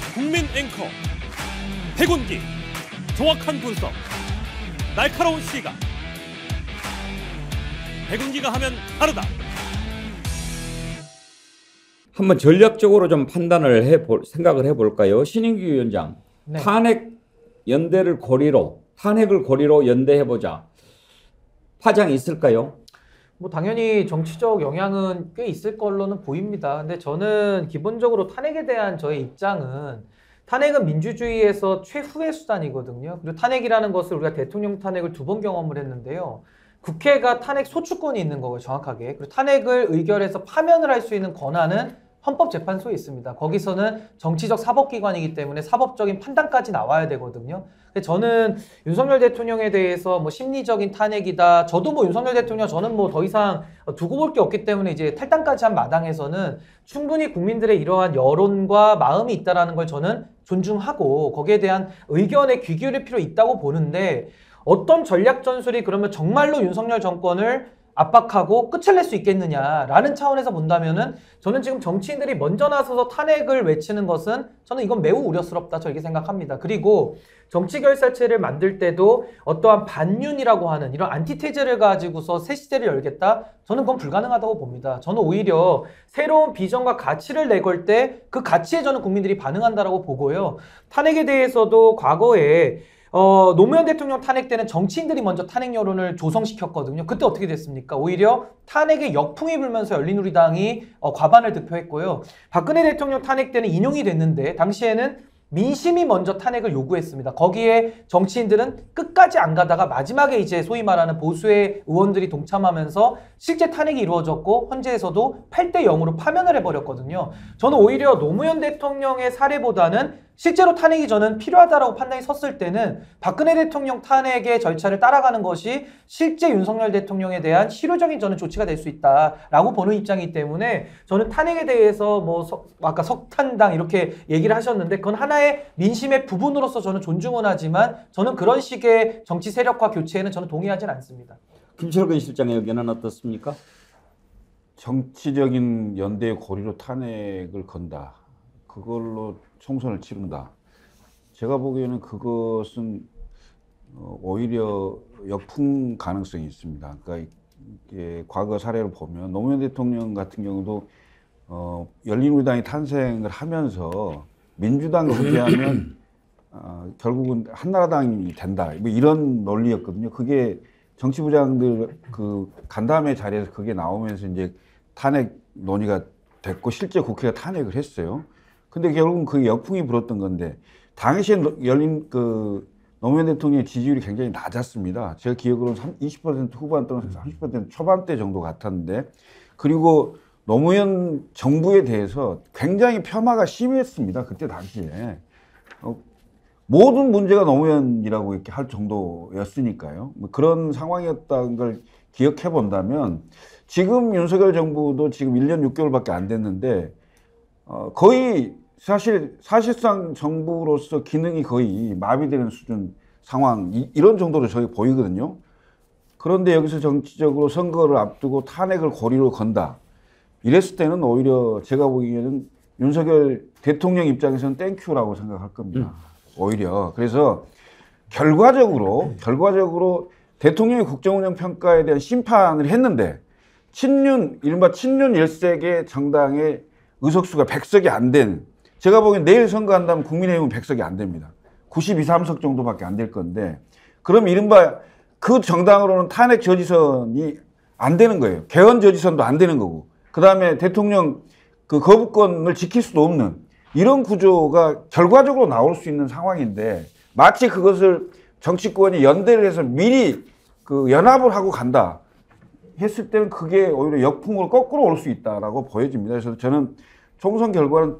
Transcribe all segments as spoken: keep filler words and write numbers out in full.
국민 앵커 백운기, 정확한 분석, 날카로운 시각. 백운기가 하면 다르다. 한번 전략적으로 좀 판단을 해볼 생각을 해볼까요? 신인규 위원장, 네. 탄핵 연대를 고리로 탄핵을 고리로 연대해보자. 파장이 있을까요? 뭐 당연히 정치적 영향은 꽤 있을 걸로는 보입니다. 근데 저는 기본적으로 탄핵에 대한 저의 입장은, 탄핵은 민주주의에서 최후의 수단이거든요. 그리고 탄핵이라는 것을 우리가 대통령 탄핵을 두 번 경험을 했는데요. 국회가 탄핵 소추권이 있는 거고요, 정확하게. 그리고 탄핵을 의결해서 파면을 할 수 있는 권한은 헌법재판소에 있습니다. 거기서는 정치적 사법기관이기 때문에 사법적인 판단까지 나와야 되거든요. 근데 저는 윤석열 대통령에 대해서 뭐 심리적인 탄핵이다. 저도 뭐 윤석열 대통령 저는 뭐 더 이상 두고 볼 게 없기 때문에 이제 탈당까지 한 마당에서는 충분히 국민들의 이러한 여론과 마음이 있다라는 걸 저는 존중하고 거기에 대한 의견에 귀 기울일 필요 있다고 보는데, 어떤 전략 전술이 그러면 정말로 윤석열 정권을 압박하고 끝을 낼 수 있겠느냐라는 차원에서 본다면은, 저는 지금 정치인들이 먼저 나서서 탄핵을 외치는 것은 저는 이건 매우 우려스럽다, 저렇게 생각합니다. 그리고 정치결사체를 만들 때도 어떠한 반윤이라고 하는 이런 안티테제를 가지고서 새 시대를 열겠다? 저는 그건 불가능하다고 봅니다. 저는 오히려 새로운 비전과 가치를 내걸 때 그 가치에 저는 국민들이 반응한다라고 보고요. 탄핵에 대해서도 과거에 어, 노무현 대통령 탄핵 때는 정치인들이 먼저 탄핵 여론을 조성시켰거든요. 그때 어떻게 됐습니까? 오히려 탄핵에 역풍이 불면서 열린우리당이 어, 과반을 득표했고요. 박근혜 대통령 탄핵 때는 인용이 됐는데 당시에는 민심이 먼저 탄핵을 요구했습니다. 거기에 정치인들은 끝까지 안 가다가 마지막에 이제 소위 말하는 보수의 의원들이 동참하면서 실제 탄핵이 이루어졌고 헌재에서도 팔 대 영으로 파면을 해버렸거든요. 저는 오히려 노무현 대통령의 사례보다는 실제로 탄핵이 저는 필요하다라고 판단이 섰을 때는 박근혜 대통령 탄핵의 절차를 따라가는 것이 실제 윤석열 대통령에 대한 실효적인 저는 조치가 될 수 있다라고 보는 입장이기 때문에, 저는 탄핵에 대해서 뭐 서, 아까 석탄당 이렇게 얘기를 하셨는데 그건 하나의 민심의 부분으로서 저는 존중은 하지만 저는 그런 식의 정치 세력화 교체에는 저는 동의하진 않습니다. 김철근 실장의 의견은 어떻습니까? 정치적인 연대의 고리로 탄핵을 건다. 그걸로 총선을 치른다. 제가 보기에는 그것은 오히려 역풍 가능성이 있습니다. 그러니까 이게 과거 사례를 보면 노무현 대통령 같은 경우도 어, 열린우리당이 탄생을 하면서 민주당 지지하면 어, 결국은 한나라당이 된다. 뭐 이런 논리였거든요. 그게 정치부장들 그 간담회 자리에서 그게 나오면서 이제 탄핵 논의가 됐고 실제 국회가 탄핵을 했어요. 근데 결국은 그게 역풍이 불었던 건데, 당시에 열린 그 노무현 대통령의 지지율이 굉장히 낮았습니다. 제가 기억으로는 이십 퍼센트 후반 또는 삼십 퍼센트 초반대 정도 같았는데, 그리고 노무현 정부에 대해서 굉장히 폄하가 심했습니다. 그때 당시에. 어, 모든 문제가 노무현이라고 이렇게 할 정도였으니까요. 뭐 그런 상황이었다는 걸 기억해 본다면, 지금 윤석열 정부도 지금 일 년 육 개월밖에 안 됐는데, 어, 거의 사실, 사실상 정부로서 기능이 거의 마비되는 수준 상황, 이, 이런 정도로 저희 보이거든요. 그런데 여기서 정치적으로 선거를 앞두고 탄핵을 고리로 건다. 이랬을 때는 오히려 제가 보기에는 윤석열 대통령 입장에서는 땡큐라고 생각할 겁니다. 음. 오히려. 그래서 결과적으로, 결과적으로 대통령의 국정운영 평가에 대한 심판을 했는데, 친윤, 이른바 친윤 일색의 정당의 의석수가 백 석이 안 된, 제가 보기엔 내일 선거한다면 국민의힘은 백 석이 안 됩니다. 구십이, 삼 석 정도밖에 안 될 건데, 그럼 이른바 그 정당으로는 탄핵 저지선이 안 되는 거예요. 개헌 저지선도 안 되는 거고, 그 다음에 대통령 그 거부권을 지킬 수도 없는 이런 구조가 결과적으로 나올 수 있는 상황인데, 마치 그것을 정치권이 연대를 해서 미리 그 연합을 하고 간다 했을 때는 그게 오히려 역풍으로 거꾸로 올 수 있다라고 보여집니다. 그래서 저는 총선 결과는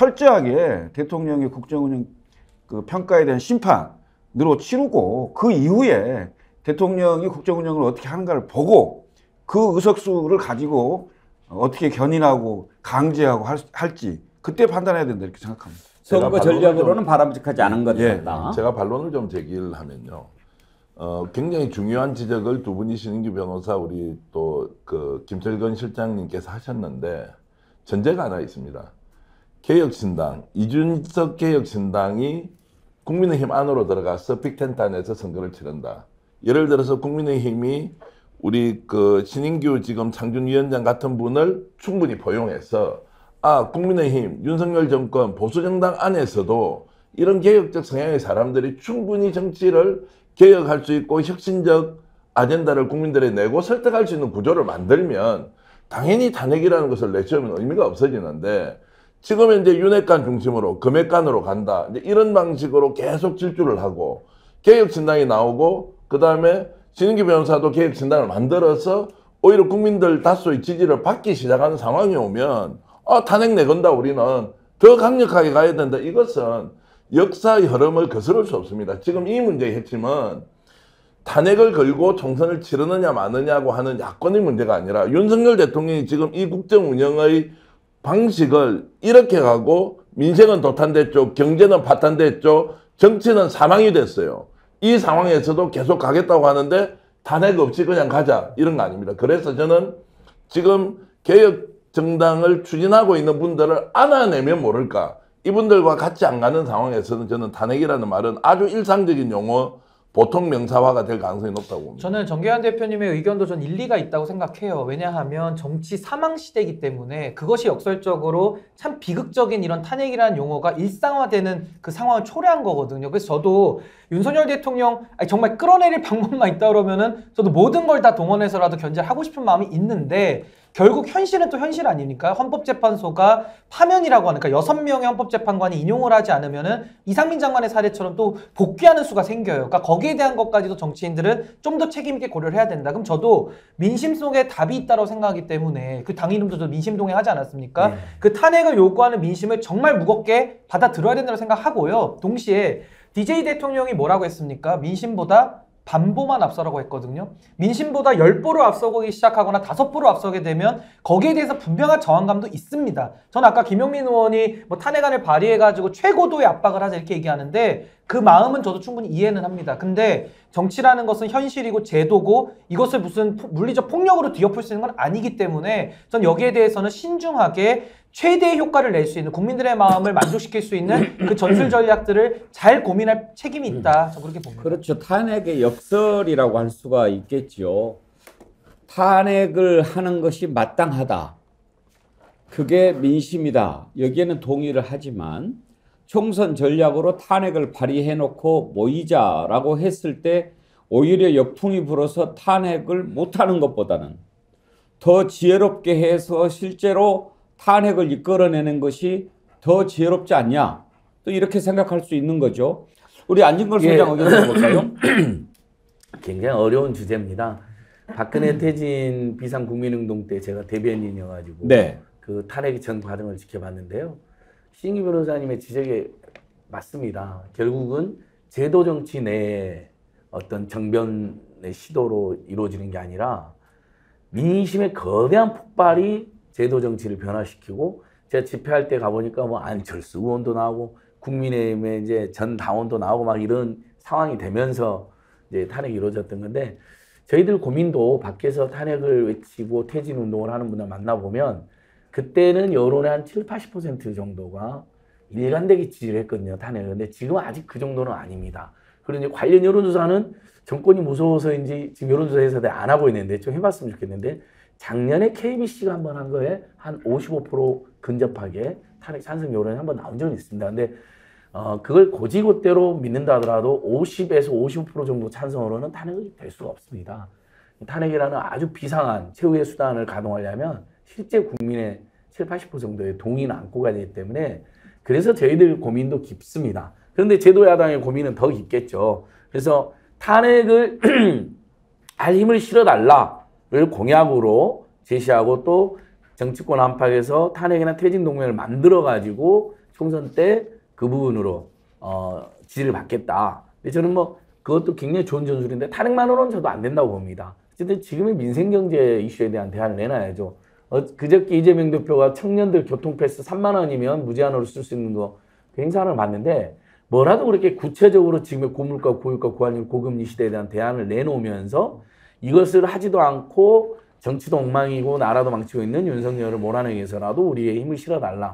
철저하게 대통령의 국정운영 그 평가에 대한 심판으로 치르고, 그 이후에 대통령이 국정운영을 어떻게 하는가를 보고 그 의석수를 가지고 어떻게 견인하고 강제하고 할, 할지 그때 판단해야 된다 이렇게 생각합니다. 선거 전략으로는 바람직하지 않은 것 예, 같다. 제가 반론을 좀 제기를 하면요. 어, 굉장히 중요한 지적을 두 분이 신인규 변호사, 우리 또 그 김철근 실장님께서 하셨는데 전제가 하나 있습니다. 개혁신당, 이준석 개혁신당이 국민의힘 안으로 들어가서 빅텐트 안에서 선거를 치른다. 예를 들어서 국민의힘이 우리 그 신인규 지금 창준위원장 같은 분을 충분히 포용해서 아 국민의힘 윤석열 정권 보수정당 안에서도 이런 개혁적 성향의 사람들이 충분히 정치를 개혁할 수 있고 혁신적 아젠다를 국민들에 내고 설득할 수 있는 구조를 만들면 당연히 탄핵이라는 것을 내세우면 의미가 없어지는데 지금 이제 윤핵관 중심으로 금핵관으로 간다. 이제 이런 방식으로 계속 질주를 하고 개혁신당이 나오고 그 다음에 신인규 변호사도 개혁신당을 만들어서 오히려 국민들 다수의 지지를 받기 시작하는 상황이 오면 아, 탄핵 내건다 우리는 더 강력하게 가야 된다. 이것은 역사의 흐름을 거스를 수 없습니다. 지금 이 문제의 핵심은 탄핵을 걸고 총선을 치르느냐 마느냐고 하는 야권의 문제가 아니라 윤석열 대통령이 지금 이 국정 운영의 방식을 이렇게 가고 민생은 도탄됐죠. 경제는 파탄됐죠. 정치는 사망이 됐어요. 이 상황에서도 계속 가겠다고 하는데 탄핵 없이 그냥 가자 이런 거 아닙니다. 그래서 저는 지금 개혁 정당을 추진하고 있는 분들을 안아내면 모를까. 이분들과 같이 안 가는 상황에서는 저는 탄핵이라는 말은 아주 일상적인 용어 보통 명사화가 될 가능성이 높다고 봅니다. 저는 정계환 대표님의 의견도 전 일리가 있다고 생각해요. 왜냐하면 정치 사망 시대이기 때문에 그것이 역설적으로 참 비극적인 이런 탄핵이라는 용어가 일상화되는 그 상황을 초래한 거거든요. 그래서 저도 윤석열 대통령 아니 정말 끌어내릴 방법만 있다 그러면은 저도 모든 걸 다 동원해서라도 견제를 하고 싶은 마음이 있는데 결국 현실은 또 현실 아닙니까? 헌법재판소가 파면이라고 하는, 그러니까 여섯 명의 헌법재판관이 인용을 하지 않으면은 이상민 장관의 사례처럼 또 복귀하는 수가 생겨요. 그러니까 거기에 대한 것까지도 정치인들은 좀 더 책임 있게 고려를 해야 된다. 그럼 저도 민심 속에 답이 있다고 생각하기 때문에 그 당 이름도 저 민심동행 하지 않았습니까? 네. 그 탄핵을 요구하는 민심을 정말 무겁게 받아들여야 된다고 생각하고요. 동시에 디제이 대통령이 뭐라고 했습니까? 민심보다 반보만 앞서라고 했거든요. 민심보다 열 보로 앞서기 시작하거나 다섯 보로 앞서게 되면 거기에 대해서 분명한 저항감도 있습니다. 저는 아까 김용민 의원이 뭐 탄핵안을 발의해가지고 최고도의 압박을 하자 이렇게 얘기하는데 그 마음은 저도 충분히 이해는 합니다. 근데 정치라는 것은 현실이고 제도고 이것을 무슨 물리적 폭력으로 뒤엎을 수 있는 건 아니기 때문에 전 여기에 대해서는 신중하게 최대의 효과를 낼 수 있는, 국민들의 마음을 만족시킬 수 있는 그 전술 전략들을 잘 고민할 책임이 있다. 저는 그렇게 봅니다. 그렇죠. 탄핵의 역설이라고 할 수가 있겠죠. 탄핵을 하는 것이 마땅하다. 그게 민심이다. 여기에는 동의를 하지만 총선 전략으로 탄핵을 발의해놓고 모이자라고 했을 때 오히려 역풍이 불어서 탄핵을 못하는 것보다는 더 지혜롭게 해서 실제로 탄핵을 이끌어내는 것이 더 지혜롭지 않냐, 또 이렇게 생각할 수 있는 거죠. 우리 안진걸 소장 의견 들어볼까요? 굉장히 어려운 주제입니다. 박근혜 퇴진 비상국민운동 때 제가 대변인이어가지고 네. 그 탄핵의 전 과정을 지켜봤는데요. 신인규 변호사님의 지적이 맞습니다. 결국은 제도 정치 내에 어떤 정변의 시도로 이루어지는 게 아니라 민심의 거대한 폭발이 제도 정치를 변화시키고, 제가 집회할 때 가보니까 뭐 안철수 의원도 나오고 국민의힘의 이제 전 당원도 나오고 막 이런 상황이 되면서 이제 탄핵이 이루어졌던 건데, 저희들 고민도 밖에서 탄핵을 외치고 퇴진 운동을 하는 분들 만나보면 그때는 여론의 한 칠십, 팔십 퍼센트 정도가 일관되게 지지를 했거든요, 탄핵을. 근데 지금은 아직 그 정도는 아닙니다. 그리고 이제 관련 여론조사는 정권이 무서워서인지 지금 여론조사에서 안 하고 있는데 좀 해봤으면 좋겠는데, 작년에 케이비씨가 한번 한 거에 한 오십오 퍼센트 근접하게 탄핵 찬성 여론이 한번 나온 적이 있습니다. 근데 어, 그걸 고지고대로 믿는다 하더라도 오십에서 오십오 퍼센트 정도 찬성으로는 탄핵이 될 수가 없습니다. 탄핵이라는 아주 비상한 최후의 수단을 가동하려면 실제 국민의 칠십, 팔십 퍼센트 정도의 동의는 안고 가야 되기 때문에, 그래서 저희들 고민도 깊습니다. 그런데 제도야당의 고민은 더 깊겠죠. 그래서 탄핵을 할 힘을 실어달라를 공약으로 제시하고, 또 정치권 안팎에서 탄핵이나 퇴진 동맹을 만들어가지고 총선 때 그 부분으로 어, 지지를 받겠다. 근데 저는 뭐 그것도 굉장히 좋은 전술인데 탄핵만으로는 저도 안 된다고 봅니다. 어쨌든 지금의 민생경제 이슈에 대한 대안을 내놔야죠. 어, 그저께 이재명 대표가 청년들 교통패스 삼만 원이면 무제한으로 쓸 수 있는 거 그 행사를 봤는데, 뭐라도 그렇게 구체적으로 지금의 고물가, 고유가, 고환율, 고금리 시대에 대한 대안을 내놓으면서 이것을 하지도 않고 정치도 엉망이고 나라도 망치고 있는 윤석열을 몰아내기 위해서라도 우리의 힘을 실어달라.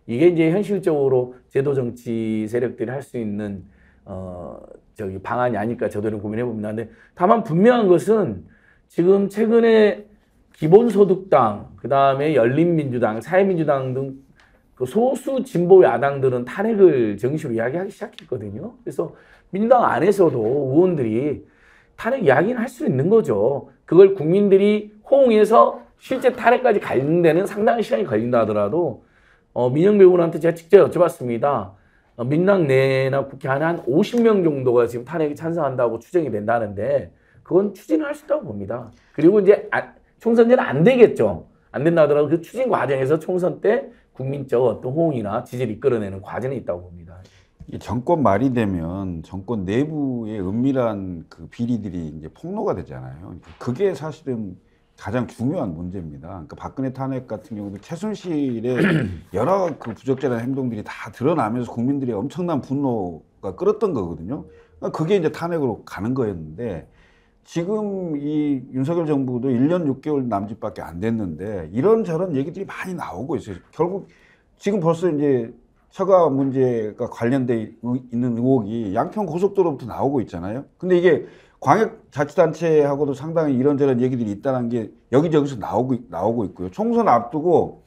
이게 이제 현실적으로 제도 정치 세력들이 할 수 있는 어 저기 방안이 아닐까 저도 고민해 봅니다. 근데 다만 분명한 것은 지금 최근에 기본소득당, 그 다음에 열린민주당, 사회민주당 등 그 소수 진보 야당들은 탄핵을 정식으로 이야기하기 시작했거든요. 그래서 민주당 안에서도 의원들이 탄핵 이야기는 할 수 있는 거죠. 그걸 국민들이 호응해서 실제 탄핵까지 가는 데는 상당한 시간이 걸린다 하더라도 어, 민영배 의원한테 제가 직접 여쭤봤습니다. 어, 민당 내나 국회 안에 한 오십 명 정도가 지금 탄핵에 찬성한다고 추정이 된다는데 그건 추진을 할 수 있다고 봅니다. 그리고 이제 아, 총선제는 안 되겠죠. 안 된다 하더라도 그 추진 과정에서 총선 때 국민적 어떤 호응이나 지지를 이끌어내는 과정이 있다고 봅니다. 이 정권 말이 되면 정권 내부의 은밀한 그 비리들이 이제 폭로가 되잖아요. 그게 사실은 가장 중요한 문제입니다. 그러니까 박근혜 탄핵 같은 경우도 최순실의 여러 그 부적절한 행동들이 다 드러나면서 국민들의 엄청난 분노가 끌었던 거거든요. 그러니까 그게 이제 탄핵으로 가는 거였는데 지금 이 윤석열 정부도 일 년 육 개월 남짓밖에 안 됐는데 이런저런 얘기들이 많이 나오고 있어요. 결국 지금 벌써 이제 처가 문제가 관련돼 있는 의혹이 양평 고속도로부터 나오고 있잖아요. 근데 이게 광역자치단체하고도 상당히 이런저런 얘기들이 있다는 게 여기저기서 나오고, 나오고 있고요. 총선 앞두고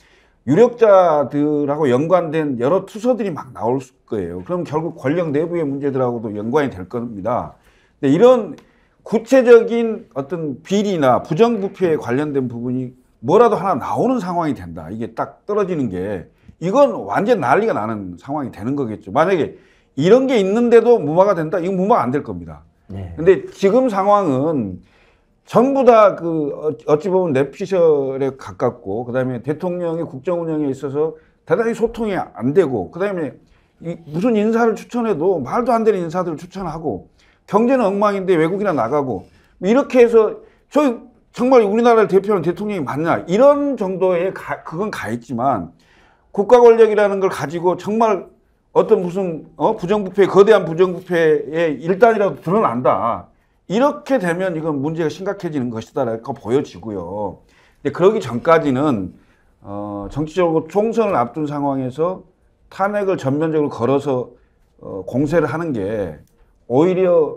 유력자들하고 연관된 여러 투서들이 막 나올 거예요. 그럼 결국 권력 내부의 문제들하고도 연관이 될 겁니다. 근데 이런 구체적인 어떤 비리나 부정부패에 관련된 부분이 뭐라도 하나 나오는 상황이 된다. 이게 딱 떨어지는 게 이건 완전 난리가 나는 상황이 되는 거겠죠. 만약에 이런 게 있는데도 무마가 된다? 이건 무마가 안 될 겁니다. 네. 근데 지금 상황은 전부 다 그 어찌 보면 뇌피셜에 가깝고 그다음에 대통령의 국정 운영에 있어서 대단히 소통이 안 되고 그다음에 무슨 인사를 추천해도 말도 안 되는 인사들을 추천하고 경제는 엉망인데 외국이나 나가고 이렇게 해서 저희 정말 우리나라를 대표하는 대통령이 맞냐 이런 정도의 가, 그건 가 있지만 국가 권력이라는 걸 가지고 정말 어떤 무슨 어? 부정부패 거대한 부정부패의 일단이라도 드러난다 이렇게 되면 이건 문제가 심각해지는 것이다라고 보여지고요. 근데 그러기 전까지는 어, 정치적으로 총선을 앞둔 상황에서 탄핵을 전면적으로 걸어서 어, 공세를 하는 게 오히려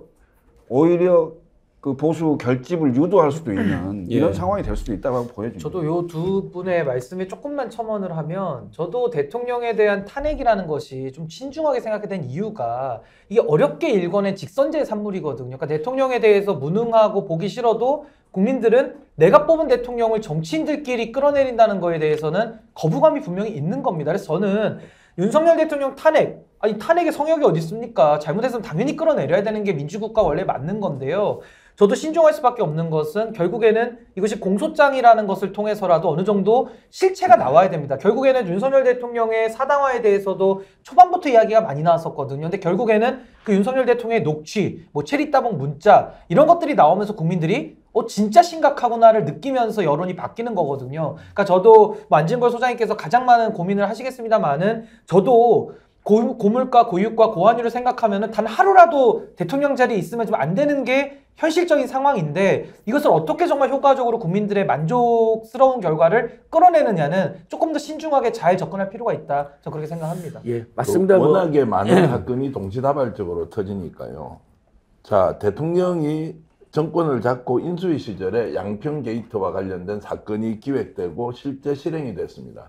오히려 그 보수 결집을 유도할 수도 있는 이런 예. 상황이 될 수도 있다고 보여집니다. 저도 요 두 분의 말씀에 조금만 첨언을 하면 저도 대통령에 대한 탄핵이라는 것이 좀 신중하게 생각하게 된 이유가 이게 어렵게 일궈낸 직선제 산물이거든요. 그러니까 대통령에 대해서 무능하고 보기 싫어도 국민들은 내가 뽑은 대통령을 정치인들끼리 끌어내린다는 거에 대해서는 거부감이 분명히 있는 겁니다. 그래서 저는 윤석열 대통령 탄핵, 아니 탄핵의 성역이 어디 있습니까? 잘못했으면 당연히 끌어내려야 되는 게 민주국가 원래 맞는 건데요. 저도 신중할 수밖에 없는 것은 결국에는 이것이 공소장이라는 것을 통해서라도 어느 정도 실체가 나와야 됩니다. 결국에는 윤석열 대통령의 사당화에 대해서도 초반부터 이야기가 많이 나왔었거든요. 근데 결국에는 그 윤석열 대통령의 녹취, 뭐 체리따봉 문자 이런 것들이 나오면서 국민들이 어 진짜 심각하구나를 느끼면서 여론이 바뀌는 거거든요. 그러니까 저도 뭐 안진걸 소장님께서 가장 많은 고민을 하시겠습니다만은 저도 고, 고물가, 고유가, 고환율을 생각하면은 단 하루라도 대통령 자리에 있으면 좀 안 되는 게 현실적인 상황인데 이것을 어떻게 정말 효과적으로 국민들의 만족스러운 결과를 끌어내느냐는 조금 더 신중하게 잘 접근할 필요가 있다. 저는 그렇게 생각합니다. 예, 맞습니다. 워낙에 많은 사건이 동시다발적으로 터지니까요. 자, 대통령이 정권을 잡고 인수위 시절에 양평 게이트와 관련된 사건이 기획되고 실제 실행이 됐습니다.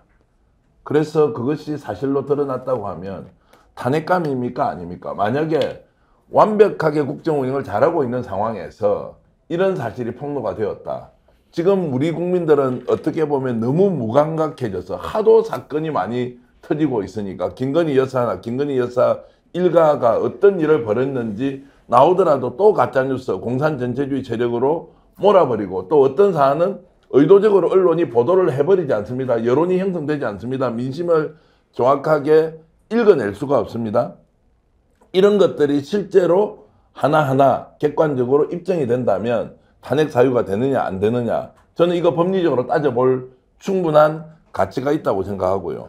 그래서 그것이 사실로 드러났다고 하면 탄핵감입니까? 아닙니까? 만약에 완벽하게 국정 운영을 잘하고 있는 상황에서 이런 사실이 폭로가 되었다. 지금 우리 국민들은 어떻게 보면 너무 무감각해져서 하도 사건이 많이 터지고 있으니까 김건희 여사나 김건희 여사 일가가 어떤 일을 벌였는지 나오더라도 또 가짜뉴스, 공산전체주의 세력으로 몰아버리고 또 어떤 사안은 의도적으로 언론이 보도를 해버리지 않습니다. 여론이 형성되지 않습니다. 민심을 정확하게 읽어낼 수가 없습니다. 이런 것들이 실제로 하나하나 객관적으로 입증이 된다면 탄핵 사유가 되느냐 안 되느냐 저는 이거 법리적으로 따져볼 충분한 가치가 있다고 생각하고요.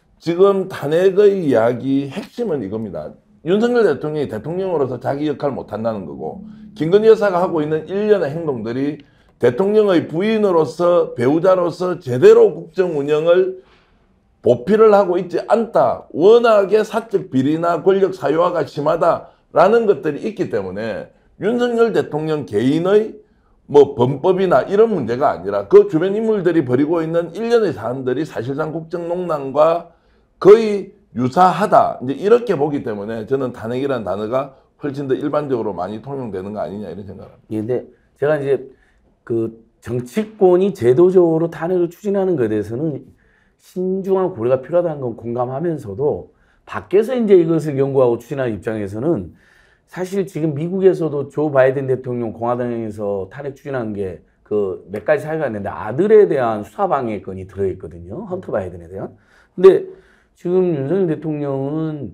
지금 탄핵의 이야기 핵심은 이겁니다. 윤석열 대통령이 대통령으로서 자기 역할을 못한다는 거고 김건희 여사가 하고 있는 일련의 행동들이 대통령의 부인으로서 배우자로서 제대로 국정 운영을 보필을 하고 있지 않다. 워낙에 사적 비리나 권력 사유화가 심하다라는 것들이 있기 때문에 윤석열 대통령 개인의 뭐 범법이나 이런 문제가 아니라 그 주변 인물들이 벌이고 있는 일련의 사안들이 사실상 국정농단과 거의 유사하다. 이제 이렇게 보기 때문에 저는 탄핵이라는 단어가 훨씬 더 일반적으로 많이 통용되는 거 아니냐 이런 생각을 합니다. 근데 제가 이제 그 정치권이 제도적으로 탄핵을 추진하는 것에 대해서는 신중한 고려가 필요하다는 건 공감하면서도 밖에서 이제 이것을 연구하고 추진하는 입장에서는 사실 지금 미국에서도 조 바이든 대통령 공화당에서 탄핵 추진한 게 그 몇 가지 사유가 있는데 아들에 대한 수사방해건이 들어있거든요. 헌터 바이든에 대한. 근데 지금 윤석열 대통령은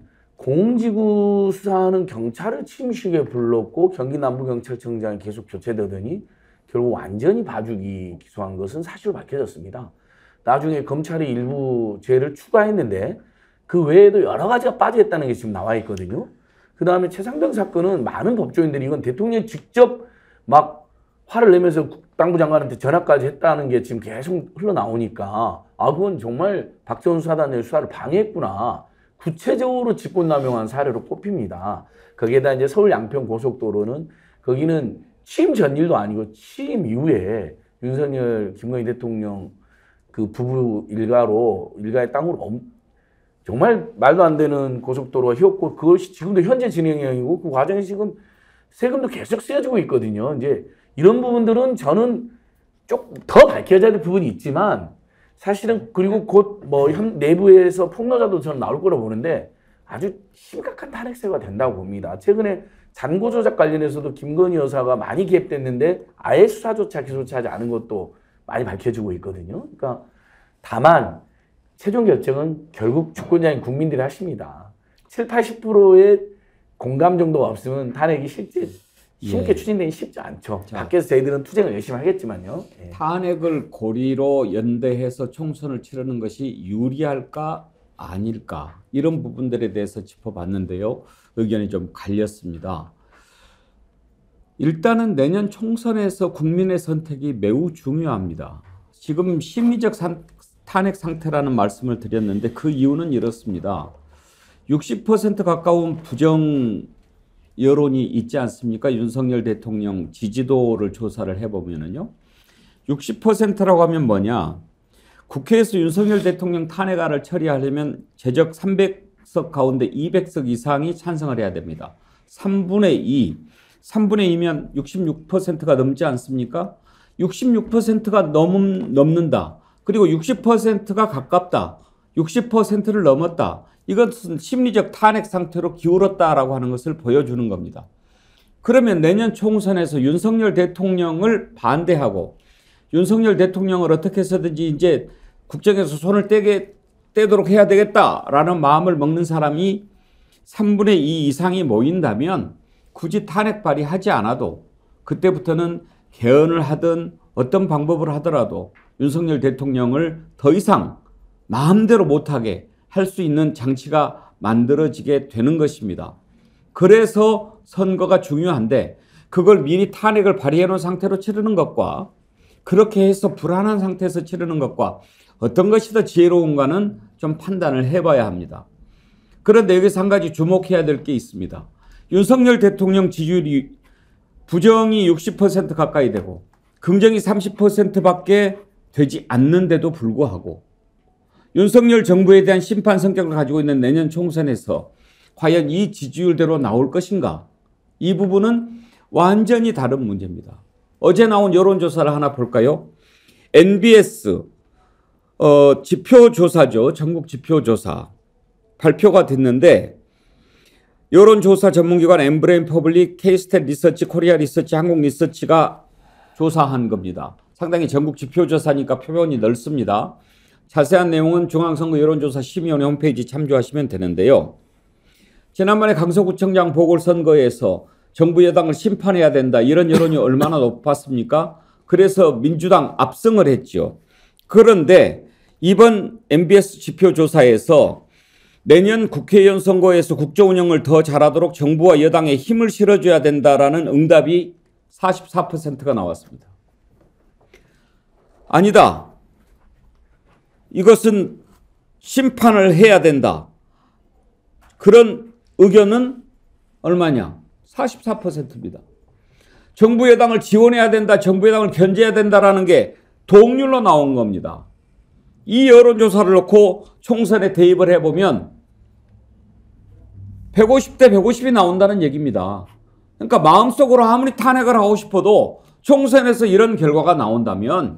공직구 수사하는 경찰을 취임식에 불렀고 경기 남부경찰청장이 계속 교체되더니 결국 완전히 봐주기 기소한 것은 사실로 밝혀졌습니다. 나중에 검찰이 일부 죄를 추가했는데 그 외에도 여러 가지가 빠져있다는 게 지금 나와 있거든요. 그 다음에 최상병 사건은 많은 법조인들이 이건 대통령이 직접 막 화를 내면서 국방부 장관한테 전화까지 했다는 게 지금 계속 흘러나오니까 아 그건 정말 박정훈 수사단의 수사를 방해했구나. 구체적으로 직권남용한 사례로 꼽힙니다. 거기에다 이제 서울 양평 고속도로는 거기는 취임 전일도 아니고 취임 이후에 윤석열 김건희 대통령 그 부부 일가로 일가의 땅으로 엄, 정말 말도 안 되는 고속도로가 휘었고 그것이 지금도 현재 진행형이고 그 과정에 지금 세금도 계속 쓰여지고 있거든요. 이제 이런 부분들은 저는 좀 더 밝혀져야 될 부분이 있지만 사실은 그리고 곧 뭐 내부에서 폭로자도 저는 나올 거라고 보는데 아주 심각한 탄핵 사유가 된다고 봅니다. 최근에 잔고 조작 관련해서도 김건희 여사가 많이 개입됐는데 아예 수사조차 기소조차 하지 않은 것도 많이 밝혀지고 있거든요. 그러니까 다만 최종 결정은 결국 주권자인 국민들이 하십니다. 칠십, 팔십 퍼센트의 공감 정도가 없으면 탄핵이 실제 쉽게 예. 추진되기 쉽지 않죠. 자, 밖에서 저희들은 투쟁을 열심히 하겠지만요. 예. 탄핵을 고리로 연대해서 총선을 치르는 것이 유리할까 아닐까 이런 부분들에 대해서 짚어봤는데요. 의견이 좀 갈렸습니다. 일단은 내년 총선에서 국민의 선택이 매우 중요합니다. 지금 심리적 산, 탄핵 상태라는 말씀을 드렸는데 그 이유는 이렇습니다. 육십 퍼센트 가까운 부정 여론이 있지 않습니까? 윤석열 대통령 지지도를 조사를 해보면은요. 육십 퍼센트라고 하면 뭐냐? 국회에서 윤석열 대통령 탄핵안을 처리하려면 제적 삼백 석 가운데 이백 석 이상이 찬성을 해야 됩니다. 삼분의 이, 삼분의 이면 육십육 퍼센트가 넘지 않습니까? 육십육 퍼센트가 넘, 넘는다. 그리고 육십 퍼센트가 가깝다. 육십 퍼센트를 넘었다. 이것은 심리적 탄핵 상태로 기울었다라고 하는 것을 보여주는 겁니다. 그러면 내년 총선에서 윤석열 대통령을 반대하고 윤석열 대통령을 어떻게 해서든지 이제 국정에서 손을 떼게, 떼도록 해야 되겠다라는 마음을 먹는 사람이 삼분의 이 이상이 모인다면 굳이 탄핵 발의하지 않아도 그때부터는 개헌을 하든 어떤 방법을 하더라도 윤석열 대통령을 더 이상 마음대로 못하게 할 수 있는 장치가 만들어지게 되는 것입니다. 그래서 선거가 중요한데 그걸 미리 탄핵을 발의해 놓은 상태로 치르는 것과 그렇게 해서 불안한 상태에서 치르는 것과 어떤 것이 더 지혜로운가는 좀 판단을 해봐야 합니다. 그런데 여기서 한 가지 주목해야 될 게 있습니다. 윤석열 대통령 지지율이 부정이 육십 퍼센트 가까이 되고 긍정이 삼십 퍼센트밖에 되지 않는데도 불구하고 윤석열 정부에 대한 심판 성격을 가지고 있는 내년 총선에서 과연 이 지지율대로 나올 것인가? 이 부분은 완전히 다른 문제입니다. 어제 나온 여론조사를 하나 볼까요? 엠비에스 어, 지표조사죠. 전국 지표조사 발표가 됐는데 여론조사 전문기관 엠브레인 퍼블릭, K-스탯 리서치, 코리아 리서치, 한국 리서치가 조사한 겁니다. 상당히 전국 지표조사니까 표본이 넓습니다. 자세한 내용은 중앙선거 여론조사 심의위원회 홈페이지 참조하시면 되는데요. 지난번에 강서구청장 보궐선거에서 정부 여당을 심판해야 된다 이런 여론이 얼마나 높았습니까? 그래서 민주당 압승을 했죠. 그런데 이번 엠비에스 지표조사에서 내년 국회의원 선거에서 국정운영을 더 잘하도록 정부와 여당에 힘을 실어줘야 된다라는 응답이 사십사 퍼센트가 나왔습니다. 아니다. 이것은 심판을 해야 된다. 그런 의견은 얼마냐? 사십사 퍼센트입니다. 정부 여당을 지원해야 된다, 정부 여당을 견제해야 된다라는 게 동률로 나온 겁니다. 이 여론조사를 놓고 총선에 대입을 해보면 백오십 대 백오십이 나온다는 얘기입니다. 그러니까 마음속으로 아무리 탄핵을 하고 싶어도 총선에서 이런 결과가 나온다면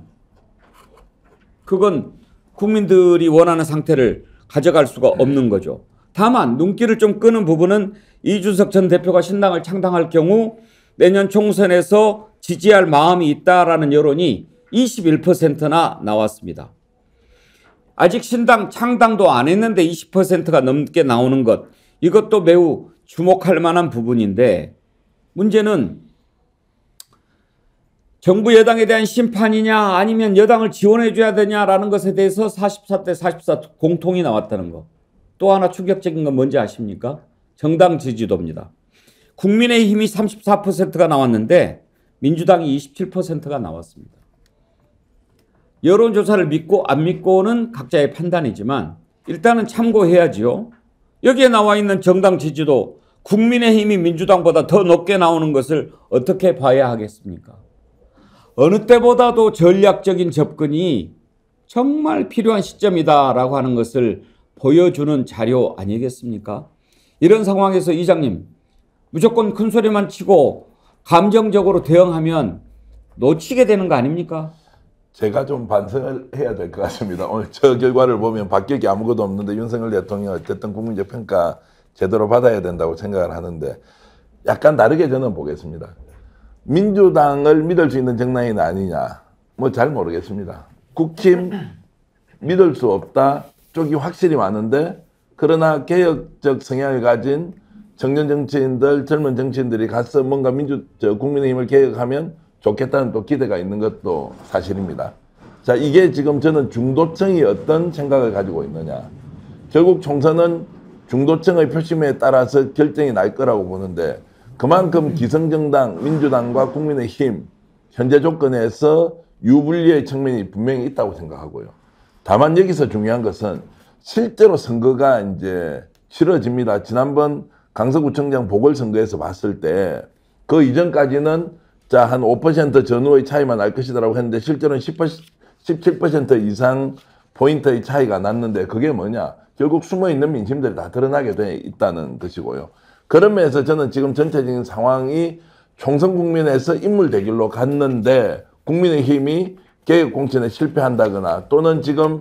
그건 국민들이 원하는 상태를 가져갈 수가 없는 거죠. 다만 눈길을 좀 끄는 부분은 이준석 전 대표가 신당을 창당할 경우 내년 총선에서 지지할 마음이 있다라는 여론이 이십일 퍼센트나 나왔습니다. 아직 신당 창당도 안 했는데 이십 퍼센트가 넘게 나오는 것, 이것도 매우 주목할 만한 부분인데 문제는 정부 여당에 대한 심판이냐 아니면 여당을 지원해 줘야 되냐라는 것에 대해서 사십사 대 사십사 공통이 나왔다는 거. 또 하나 충격적인 건 뭔지 아십니까? 정당 지지도입니다. 국민의힘이 삼십사 퍼센트가 나왔는데 민주당이 이십칠 퍼센트가 나왔습니다. 여론조사를 믿고 안 믿고는 각자의 판단이지만 일단은 참고해야지요. 여기에 나와 있는 정당 지지도 국민의힘이 민주당보다 더 높게 나오는 것을 어떻게 봐야 하겠습니까? 어느 때보다도 전략적인 접근이 정말 필요한 시점이다라고 하는 것을 보여주는 자료 아니겠습니까? 이런 상황에서 이장님, 무조건 큰 소리만 치고 감정적으로 대응하면 놓치게 되는 거 아닙니까? 제가 좀 반성을 해야 될 것 같습니다. 오늘 저 결과를 보면 바뀔 게 아무것도 없는데 윤석열 대통령 어쨌든 국민적 평가 제대로 받아야 된다고 생각을 하는데 약간 다르게 저는 보겠습니다. 민주당을 믿을 수 있는 정당이 아니냐, 뭐 잘 모르겠습니다. 국힘 믿을 수 없다 쪽이 확실히 많은데, 그러나 개혁적 성향을 가진 청년 정치인들, 젊은 정치인들이 가서 뭔가 민주, 저 국민의힘을 개혁하면 좋겠다는 또 기대가 있는 것도 사실입니다. 자, 이게 지금 저는 중도층이 어떤 생각을 가지고 있느냐. 결국 총선은 중도층의 표심에 따라서 결정이 날 거라고 보는데, 그만큼 기성정당, 민주당과 국민의힘 현재 조건에서 유불리의 측면이 분명히 있다고 생각하고요. 다만 여기서 중요한 것은 실제로 선거가 이제 치러집니다. 지난번 강서구청장 보궐선거에서 봤을 때 그 이전까지는 자, 한 오 퍼센트 전후의 차이만 날 것이다라고 했는데 실제로는 십칠 퍼센트 이상 포인트의 차이가 났는데 그게 뭐냐? 결국 숨어있는 민심들이 다 드러나게 돼 있다는 것이고요. 그런 면에서 저는 지금 전체적인 상황이 총선 국면에서 인물 대결로 갔는데 국민의힘이 개혁공천에 실패한다거나 또는 지금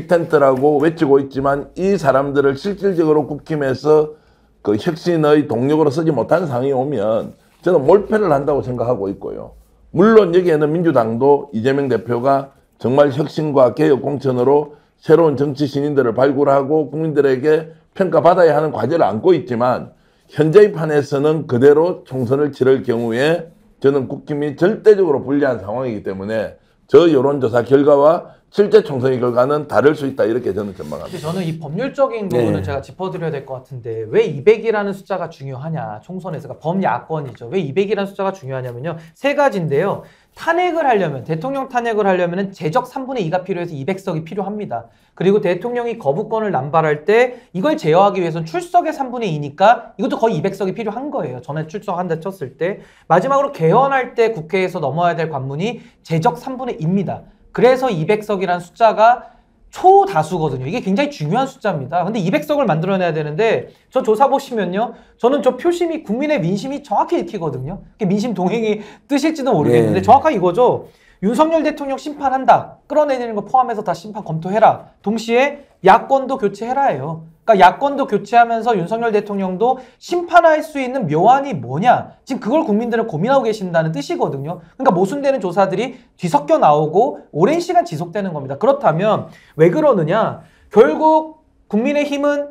빅텐트라고 외치고 있지만 이 사람들을 실질적으로 국힘에서 그 혁신의 동력으로 쓰지 못하는 상황이 오면 저는 몰패를 한다고 생각하고 있고요. 물론 여기에는 민주당도 이재명 대표가 정말 혁신과 개혁공천으로 새로운 정치 신인들을 발굴하고 국민들에게 평가받아야 하는 과제를 안고 있지만 현재의 판에서는 그대로 총선을 치를 경우에 저는 국힘이 절대적으로 불리한 상황이기 때문에 저 여론조사 결과와 실제 총선의 결과는 다를 수 있다, 이렇게 저는 전망합니다. 근데 저는 이 법률적인 부분은 네. 제가 짚어드려야 될 것 같은데 왜 이백이라는 숫자가 중요하냐, 총선에서. 그러니까 범야권이죠. 왜 이백이라는 숫자가 중요하냐면요, 세 가지인데요. 탄핵을 하려면, 대통령 탄핵을 하려면 제적 삼분의 이가 필요해서 이백 석이 필요합니다. 그리고 대통령이 거부권을 남발할 때 이걸 제어하기 위해서는 출석의 삼분의 이니까 이것도 거의 이백 석이 필요한 거예요. 전에 출석한다 쳤을 때. 마지막으로 개헌할 때 국회에서 넘어야 될 관문이 제적 삼분의 이입니다. 그래서 이백 석이라는 숫자가 초다수거든요. 이게 굉장히 중요한 숫자입니다. 근데 이백 석을 만들어내야 되는데 저 조사 보시면요, 저는 저 표심이 국민의 민심이 정확히 읽히거든요. 민심 동행이 뜻일지도 모르겠는데 네. 정확하게 이거죠. 윤석열 대통령 심판한다, 끌어내리는 거 포함해서 다 심판 검토해라. 동시에 야권도 교체해라예요. 그러니까 야권도 교체하면서 윤석열 대통령도 심판할 수 있는 묘안이 뭐냐, 지금 그걸 국민들은 고민하고 계신다는 뜻이거든요. 그러니까 모순되는 조사들이 뒤섞여 나오고 오랜 시간 지속되는 겁니다. 그렇다면 왜 그러느냐, 결국 국민의힘은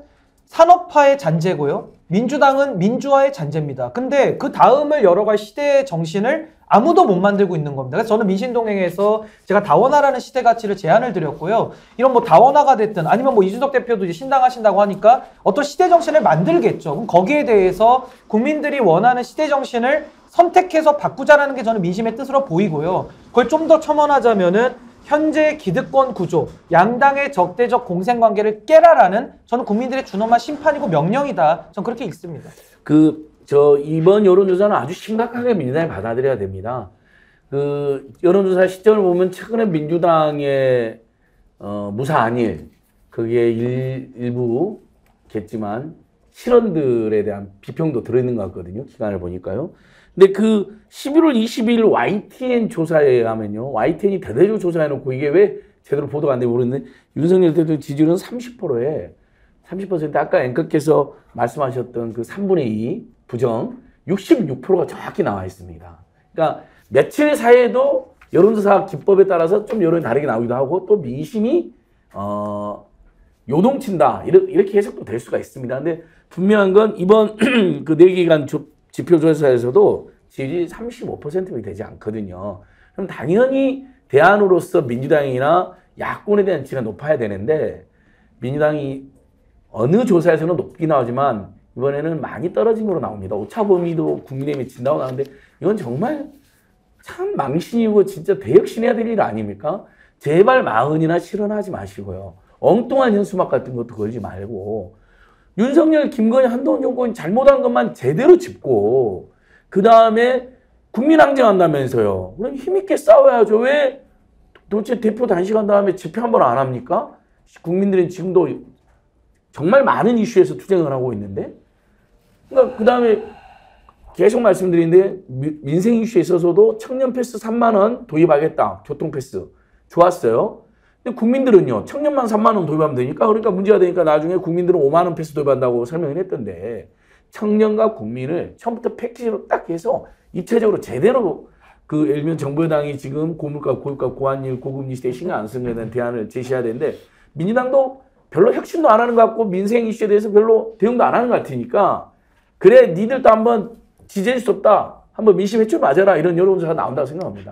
산업화의 잔재고요, 민주당은 민주화의 잔재입니다. 근데 그 다음을 열어갈 시대의 정신을 아무도 못 만들고 있는 겁니다. 그래서 저는 민신동행에서 제가 다원화라는 시대 가치를 제안을 드렸고요. 이런 뭐 다원화가 됐든 아니면 뭐 이준석 대표도 이제 신당하신다고 하니까 어떤 시대 정신을 만들겠죠. 그럼 거기에 대해서 국민들이 원하는 시대 정신을 선택해서 바꾸자라는 게 저는 민심의 뜻으로 보이고요. 그걸 좀 더 첨언하자면은 현재 기득권 구조, 양당의 적대적 공생관계를 깨라라는 저는 국민들의 준엄한 심판이고 명령이다. 전 그렇게 읽습니다. 그 저 이번 여론조사는 아주 심각하게 민주당이 받아들여야 됩니다. 그 여론조사 시점을 보면 최근에 민주당의 어, 무사안일 그게 일, 일부겠지만 실언들에 대한 비평도 들어있는 것 같거든요. 기간을 보니까요. 근데 그 십일월 이십일 와이티엔 조사에 의하면요. 와이티엔이 대대적으로 조사해놓고 이게 왜 제대로 보도가 안 되고 모르는데 윤석열 대통령 지지율은 삼십 퍼센트에 삼십 퍼센트 아까 앵커께서 말씀하셨던 그 삼분의 이 부정 육십육 퍼센트가 정확히 나와 있습니다. 그러니까 며칠 사이에도 여론조사 기법에 따라서 좀 여론이 다르게 나오기도 하고 또 민심이 어, 요동친다 이렇게 해석도 될 수가 있습니다. 근데 분명한 건 이번 그 내기간 지표조사에서도 지지율이 삼십오 퍼센트밖에 되지 않거든요. 그럼 당연히 대안으로서 민주당이나 야권에 대한 지지가 높아야 되는데 민주당이 어느 조사에서는 높게 나오지만 이번에는 많이 떨어진 거로 나옵니다. 오차 범위도 국민의힘이 진다고 나오는데 이건 정말 참 망신이고 진짜 대역신해야 될 일 아닙니까? 제발 마흔이나 실언하지 마시고요. 엉뚱한 현수막 같은 것도 걸지 말고 윤석열, 김건희, 한동훈 정권이 잘못한 것만 제대로 짚고 그 다음에 국민 항쟁한다면서요. 그럼 힘있게 싸워야죠. 왜 도대체 대표 단식한 다음에 집회 한 번 안 합니까? 국민들은 지금도 정말 많은 이슈에서 투쟁을 하고 있는데 그러니까 그 다음에 계속 말씀드리는데 민생 이슈에 있어서도 청년 패스 삼만 원 도입하겠다. 교통 패스. 좋았어요. 근데 국민들은요. 청년만 삼만 원 도입하면 되니까 그러니까 문제가 되니까 나중에 국민들은 오만 원 패스 도입한다고 설명을 했던데 청년과 국민을 처음부터 패키지로 딱 해서 입체적으로 제대로 그 예를 들면 정부 여당이 지금 고물가, 고유가, 고환율, 고금리 시대에 신경 안 쓰는 것에 대한 대안을 제시해야 되는데 민주당도 별로 혁신도 안 하는 것 같고 민생 이슈에 대해서 별로 대응도 안 하는 것 같으니까 그래 니들도 한번 지지해 줄 수 없다. 한번 민심 회출 맞아라. 이런 여론조사가 나온다고 생각합니다.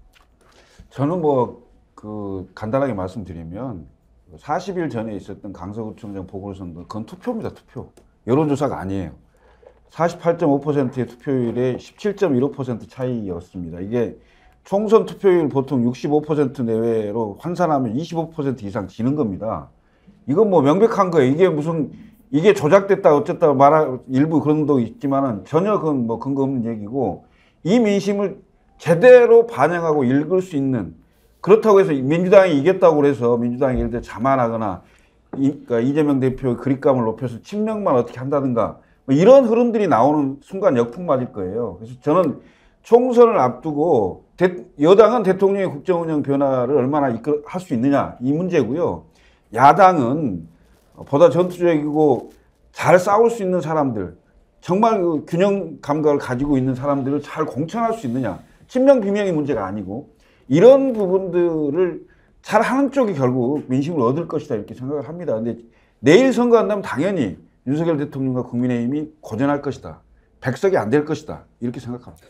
저는 뭐 그 간단하게 말씀드리면 사십 일 전에 있었던 강서구청장 보궐선거 그건 투표입니다. 투표. 여론조사가 아니에요. 사십팔 점 오 퍼센트의 투표율에 십칠 점 일오 퍼센트 차이였습니다. 이게 총선 투표율 보통 육십오 퍼센트 내외로 환산하면 이십오 퍼센트 이상 지는 겁니다. 이건 뭐 명백한 거예요. 이게 무슨 이게 조작됐다 어쨌다 말할 일부 그런 것도 있지만은 전혀 그건 뭐 근거 없는 얘기고 이 민심을 제대로 반영하고 읽을 수 있는 그렇다고 해서 민주당이 이겼다고 그래서 민주당이 예를 들어 자만하거나 이, 그러니까 이재명 대표의 그립감을 높여서 친명만 어떻게 한다든가 뭐 이런 흐름들이 나오는 순간 역풍 맞을 거예요. 그래서 저는 총선을 앞두고 대, 여당은 대통령의 국정운영 변화를 얼마나 이끌 할 수 있느냐 이 문제고요. 야당은 보다 전투적이고 잘 싸울 수 있는 사람들, 정말 그 균형 감각을 가지고 있는 사람들을 잘 공천할 수 있느냐. 친명 비명의 문제가 아니고 이런 부분들을 잘 하는 쪽이 결국 민심을 얻을 것이다 이렇게 생각을 합니다. 근데 내일 선거한다면 당연히 윤석열 대통령과 국민의힘이 고전할 것이다. 백석이 안 될 것이다. 이렇게 생각합니다.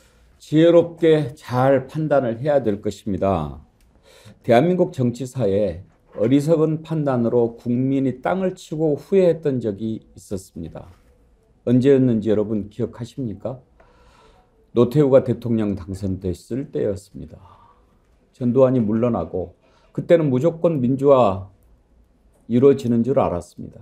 지혜롭게 잘 판단을 해야 될 것입니다. 대한민국 정치사에 어리석은 판단으로 국민이 땅을 치고 후회했던 적이 있었습니다. 언제였는지 여러분 기억하십니까? 노태우가 대통령 당선됐을 때였습니다. 전두환이 물러나고 그때는 무조건 민주화 이루어지는 줄 알았습니다.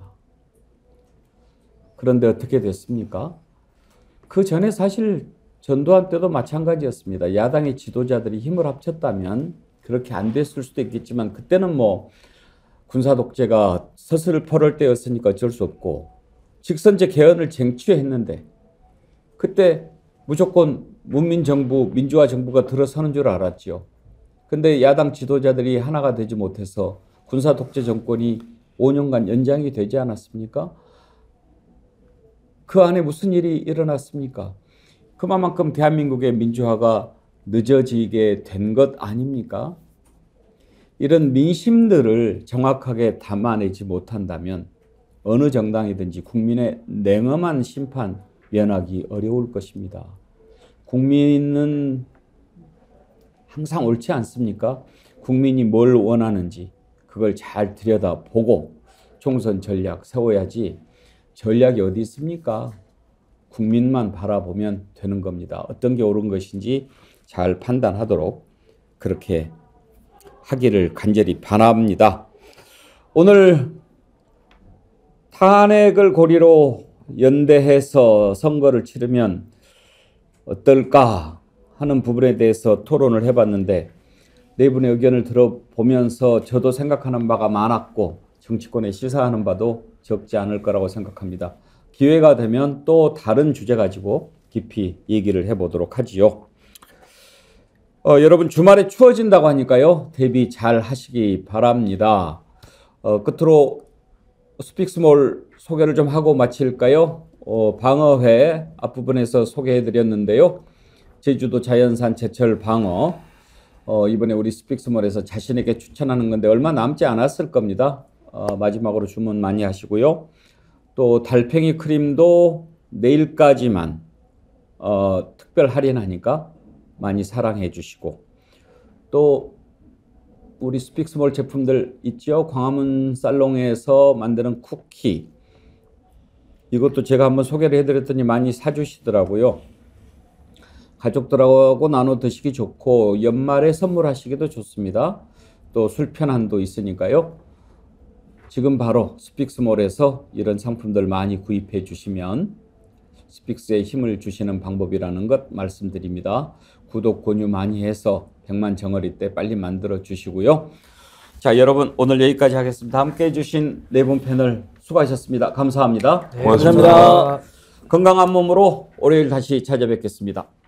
그런데 어떻게 됐습니까? 그 전에 사실 전두환 때도 마찬가지였습니다. 야당의 지도자들이 힘을 합쳤다면 그렇게 안 됐을 수도 있겠지만 그때는 뭐 군사 독재가 서슬퍼럴 때였으니까 어쩔 수 없고 직선제 개헌을 쟁취했는데 그때 무조건 문민정부, 민주화 정부가 들어서는 줄 알았죠. 근데 야당 지도자들이 하나가 되지 못해서 군사 독재 정권이 오 년간 연장이 되지 않았습니까? 그 안에 무슨 일이 일어났습니까? 그만큼 대한민국의 민주화가 늦어지게 된 것 아닙니까? 이런 민심들을 정확하게 담아내지 못한다면 어느 정당이든지 국민의 냉엄한 심판 면하기 어려울 것입니다. 국민은 항상 옳지 않습니까? 국민이 뭘 원하는지 그걸 잘 들여다보고 총선 전략 세워야지 전략이 어디 있습니까? 국민만 바라보면 되는 겁니다. 어떤 게 옳은 것인지 잘 판단하도록 그렇게 하기를 간절히 바랍니다. 오늘 탄핵을 고리로 연대해서 선거를 치르면 어떨까 하는 부분에 대해서 토론을 해봤는데 네 분의 의견을 들어보면서 저도 생각하는 바가 많았고 정치권에 시사하는 바도 적지 않을 거라고 생각합니다. 기회가 되면 또 다른 주제 가지고 깊이 얘기를 해보도록 하지요. 어, 여러분 주말에 추워진다고 하니까요. 대비 잘 하시기 바랍니다. 어, 끝으로 스픽스몰 소개를 좀 하고 마칠까요? 어, 방어회 앞부분에서 소개해드렸는데요. 제주도 자연산 제철 방어 어, 이번에 우리 스픽스몰에서 자신에게 추천하는 건데 얼마 남지 않았을 겁니다. 어, 마지막으로 주문 많이 하시고요. 또 달팽이 크림도 내일까지만 어, 특별 할인하니까 많이 사랑해 주시고 또 우리 스픽스몰 제품들 있죠. 광화문 살롱에서 만드는 쿠키 이것도 제가 한번 소개를 해드렸더니 많이 사주시더라고요. 가족들하고 나눠 드시기 좋고 연말에 선물하시기도 좋습니다. 또 술편한도 있으니까요. 지금 바로 스픽스몰에서 이런 상품들 많이 구입해 주시면 스픽스에 힘을 주시는 방법이라는 것 말씀드립니다. 구독, 권유 많이 해서 백만 정어리 때 빨리 만들어 주시고요. 자, 여러분 오늘 여기까지 하겠습니다. 함께 해주신 네 분 패널 수고하셨습니다. 감사합니다. 네, 고맙습니다. 감사합니다. 건강한 몸으로 월요일 다시 찾아뵙겠습니다.